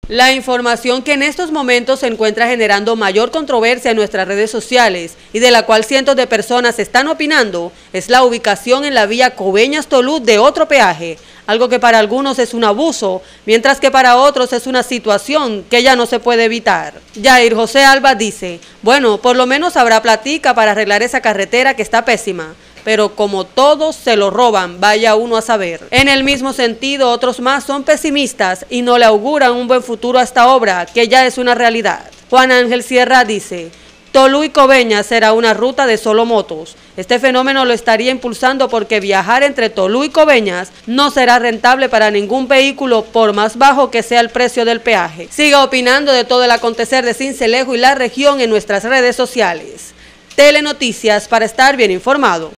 La información que en estos momentos se encuentra generando mayor controversia en nuestras redes sociales y de la cual cientos de personas están opinando es la ubicación en la vía Coveñas-Tolú de otro peaje, algo que para algunos es un abuso, mientras que para otros es una situación que ya no se puede evitar. Jair José Alba dice, bueno, por lo menos habrá platica para arreglar esa carretera que está pésima, pero como todos se lo roban, vaya uno a saber. En el mismo sentido, otros más son pesimistas y no le auguran un buen futuro a esta obra, que ya es una realidad. Juan Ángel Sierra dice, Tolú y Coveñas será una ruta de solo motos. Este fenómeno lo estaría impulsando porque viajar entre Tolú y Coveñas no será rentable para ningún vehículo por más bajo que sea el precio del peaje. Siga opinando de todo el acontecer de Sincelejo y la región en nuestras redes sociales. Telenoticias, para estar bien informado.